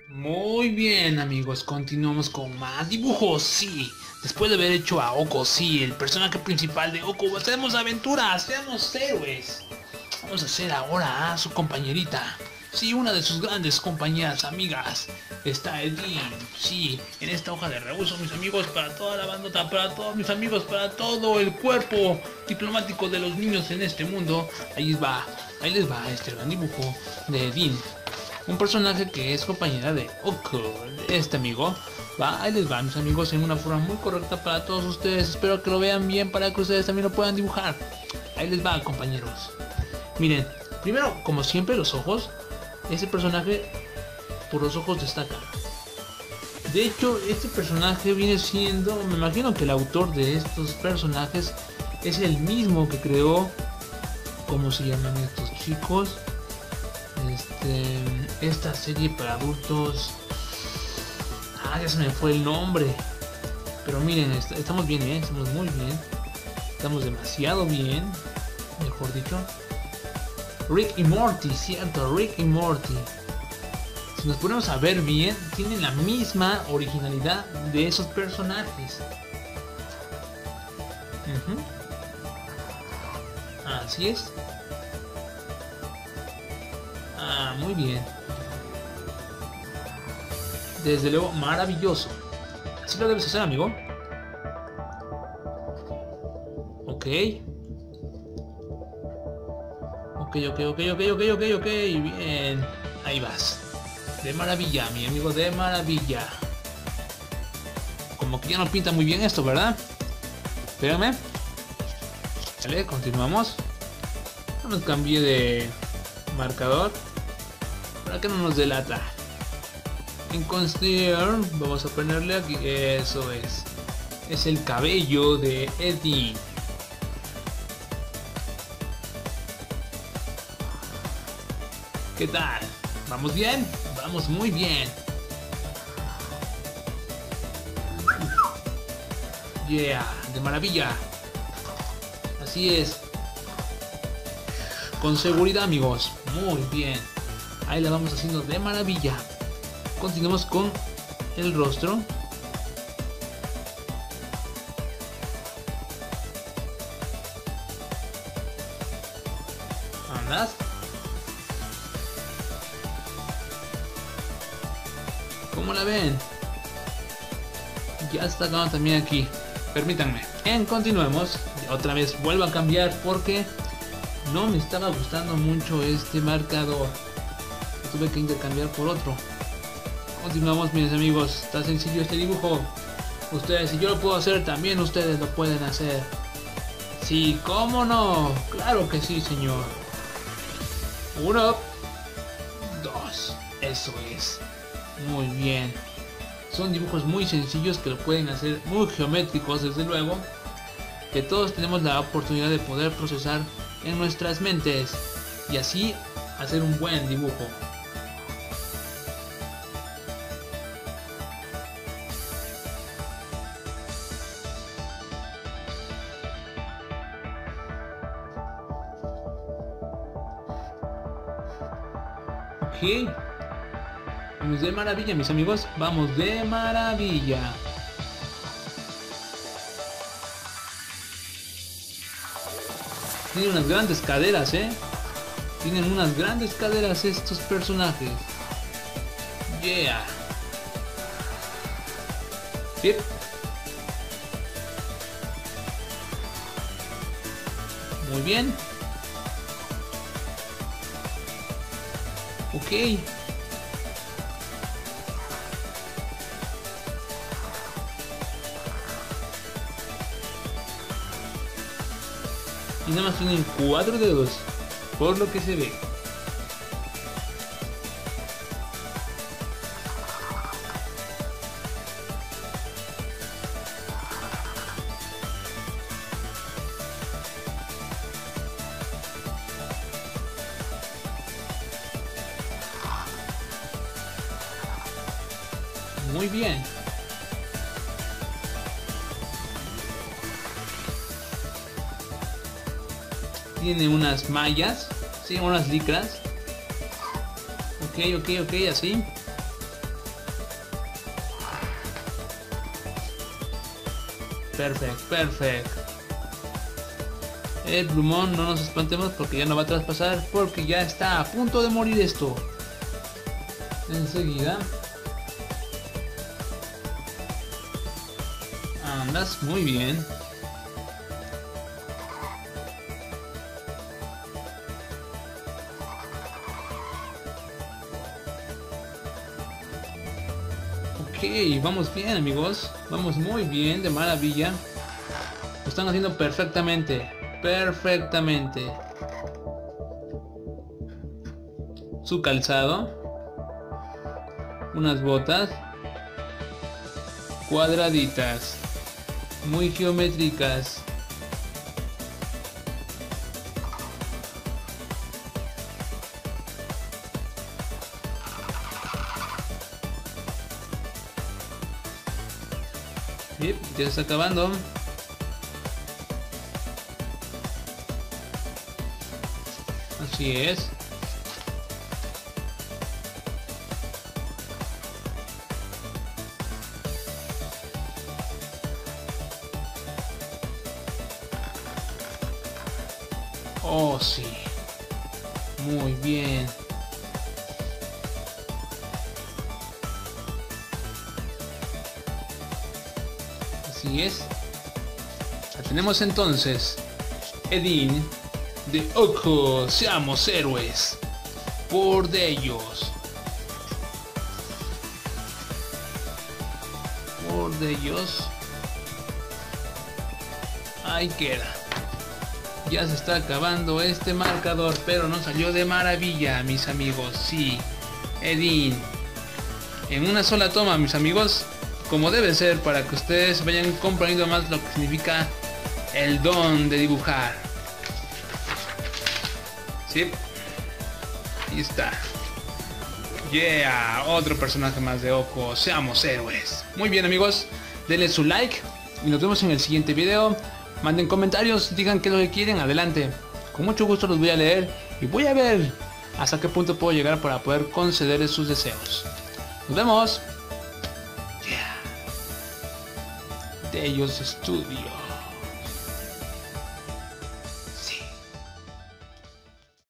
Muy bien, amigos, continuamos con más dibujos, sí. Después de haber hecho a Oko, sí, el personaje principal de Oko, hacemos aventuras, seamos héroes. Vamos a hacer ahora a su compañerita. Sí, una de sus grandes compañeras, amigas. Está Edin, sí, en esta hoja de reuso, mis amigos, para toda la bandota, para todos mis amigos, para todo el cuerpo diplomático de los niños en este mundo. Ahí les va este gran dibujo de Edin. Un personaje que es compañera de Oko, este amigo. Ahí les va, mis amigos, en una forma muy correcta para todos ustedes. Espero que lo vean bien para que ustedes también lo puedan dibujar. Ahí les va, compañeros. Miren, primero, como siempre, los ojos. Ese personaje, por los ojos destaca. De hecho, este personaje viene siendo, me imagino que el autor de estos personajes es el mismo que creó, ¿cómo se llaman estos chicos? Esta serie para adultos. Ya se me fue el nombre. Pero miren, estamos bien, estamos muy bien. Estamos demasiado bien, mejor dicho. Rick y Morty, cierto, Rick y Morty. Si nos ponemos a ver bien, tienen la misma originalidad de esos personajes. Así es. Muy bien. Desde luego, maravilloso. Así lo debes hacer, amigo. Ok. Ok. Bien. Ahí vas. De maravilla, mi amigo, de maravilla. Como que ya no pinta muy bien esto, ¿verdad? Espérame. Vale, continuamos. No nos cambie de marcador para que no nos delata. En Conceal vamos a ponerle aquí. Eso es el cabello de Eddie. ¿Qué tal? ¿Vamos bien? Vamos muy bien. Yeah, de maravilla. Así es. Con seguridad, amigos. Muy bien. Ahí la vamos haciendo de maravilla. Continuamos con el rostro. ¿Andas? ¿Cómo la ven? Ya está acabando también aquí. Permítanme. Continuemos. Otra vez vuelvo a cambiar porque no me estaba gustando mucho este marcador. Tuve que intercambiar por otro. Continuamos, mis amigos. Está sencillo este dibujo. Ustedes, si yo lo puedo hacer, también ustedes lo pueden hacer. Sí, ¿cómo no? Claro que sí, señor. 1, 2. Eso es. Muy bien. Son dibujos muy sencillos que lo pueden hacer, muy geométricos, desde luego, que todos tenemos la oportunidad de poder procesar en nuestras mentes y así hacer un buen dibujo. Ok. Vamos de maravilla, mis amigos. Vamos de maravilla. Tienen unas grandes caderas, Tienen unas grandes caderas estos personajes. Yeah. Yep. Muy bien. Ok. Y nada más tienen 4 dedos, por lo que se ve. Muy bien. Tiene unas mallas, sí, unas licras. Ok, así. Perfecto. El plumón, no nos espantemos porque ya no va a traspasar, porque ya está a punto de morir esto. Enseguida. Andas muy bien. Ok, vamos bien, amigos. Vamos muy bien, de maravilla. Lo están haciendo perfectamente. Su calzado. Unas botas. Cuadraditas. Muy geométricas. Yep, ya está acabando. Así es. Oh, sí. Muy bien. Así es. La tenemos entonces. Edin de Oko, seamos héroes. Por de ellos. Por de ellos. Ahí queda. Ya se está acabando este marcador, pero nos salió de maravilla, mis amigos. Sí, Edin. En una sola toma, mis amigos. Como debe ser, para que ustedes vayan comprendiendo más lo que significa el don de dibujar. Sí. Ahí está. Yeah, otro personaje más de Oko. Seamos héroes. Muy bien, amigos. Denle su like y nos vemos en el siguiente video. Manden comentarios, digan qué es lo que quieren, adelante. Con mucho gusto los voy a leer y voy a ver hasta qué punto puedo llegar para poder concederles sus deseos. Nos vemos. Yeah. De ellos Studio.